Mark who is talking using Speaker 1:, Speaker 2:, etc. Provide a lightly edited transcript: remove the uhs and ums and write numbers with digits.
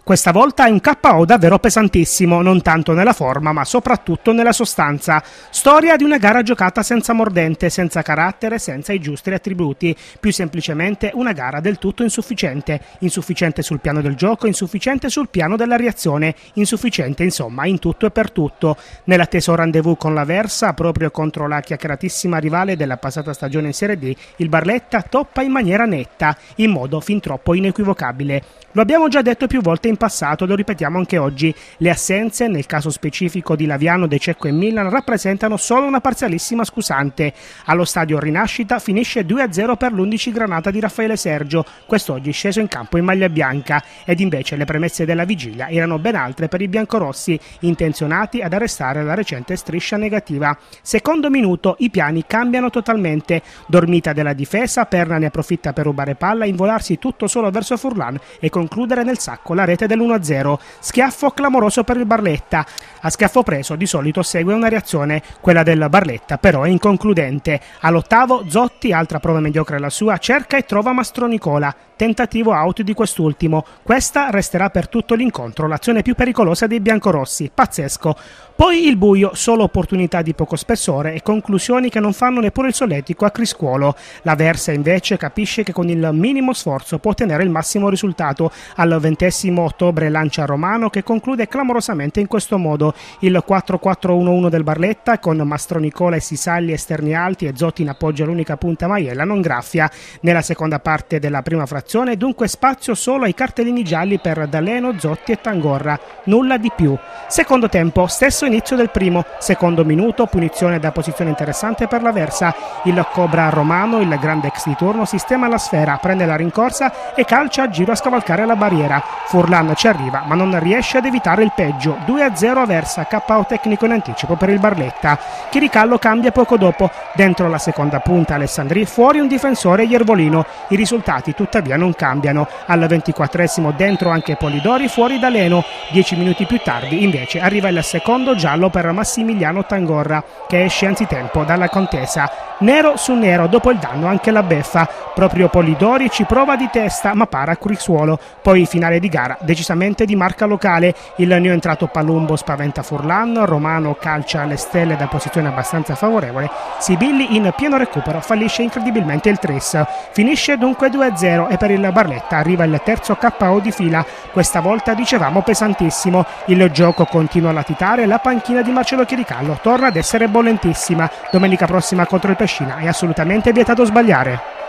Speaker 1: Questa volta è un KO davvero pesantissimo, non tanto nella forma ma soprattutto nella sostanza. Storia di una gara giocata senza mordente, senza carattere, senza i giusti attributi. Più semplicemente una gara del tutto insufficiente. Insufficiente sul piano del gioco, insufficiente sul piano della reazione, insufficiente insomma in tutto e per tutto. Nell'atteso rendezvous con l'Aversa, proprio contro la chiacchieratissima rivale della passata stagione in Serie D, il Barletta toppa in maniera netta, in modo fin troppo inequivocabile. Lo abbiamo già detto più volte in passato, lo ripetiamo anche oggi. Le assenze, nel caso specifico di Laviano, De Cecco e Milan, rappresentano solo una parzialissima scusante. Allo stadio Rinascita finisce 2-0 per l'11 Granata di Raffaele Sergio, quest'oggi sceso in campo in maglia bianca, ed invece le premesse della vigilia erano ben altre per i biancorossi, intenzionati ad arrestare la recente striscia negativa. Secondo minuto, i piani cambiano totalmente. Dormita della difesa, Perna ne approfitta per rubare palla, involarsi tutto solo verso Furlan e concludere nel sacco la rete dell'1-0. Schiaffo clamoroso per il Barletta. A schiaffo preso di solito segue una reazione, quella del Barletta però è inconcludente. All'8° Zotti, altra prova mediocre la sua, cerca e trova Mastronicola. Tentativo out di quest'ultimo. Questa resterà per tutto l'incontro l'azione più pericolosa dei biancorossi. Pazzesco. Poi il buio, solo opportunità di poco spessore e conclusioni che non fanno neppure il solletico a Criscuolo. L'Aversa invece capisce che con il minimo sforzo può ottenere il massimo risultato. Al 20° ottobre lancia Romano che conclude clamorosamente in questo modo. Il 4-4-1-1 del Barletta con Mastronicola e Sisagli esterni alti e Zotti in appoggio all'unica punta Maiella non graffia. Nella seconda parte della prima frazione dunque spazio solo ai cartellini gialli per D'Aleno, Zotti e Tangorra. Nulla di più. Secondo tempo, stesso inizio del primo. Secondo minuto, punizione da posizione interessante per l'Aversa. Il Cobra Romano, il grande ex di turno, sistema la sfera, prende la rincorsa e calcia a giro a scavalcare la barriera. Furlan ci arriva ma non riesce ad evitare il peggio. 2-0 Aversa, KO tecnico in anticipo per il Barletta. Chiricallo cambia poco dopo. Dentro la seconda punta Alessandri, fuori un difensore Iervolino. I risultati tuttavia non cambiano. Al 24° dentro anche Polidori, fuori D'Aleno. 10 minuti più tardi invece arriva il secondo giallo per Massimiliano Tangorra che esce anzitempo dalla contesa. Nero su nero, dopo il danno anche la beffa. Proprio Polidori ci prova di testa ma para a Criscuolo. Poi finale di gara decisamente di marca locale. Il neoentrato Palumbo spaventa Furlan, Romano calcia alle stelle da posizione abbastanza favorevole. Sibilli in pieno recupero fallisce incredibilmente il tris. Finisce dunque 2-0 e per il Barletta arriva il terzo KO di fila. Questa volta dicevamo pesantissimo. Il gioco continua a latitare, la panchina di Marcello Chiricallo torna ad essere bollentissima. Domenica prossima contro il Pescina è assolutamente vietato sbagliare.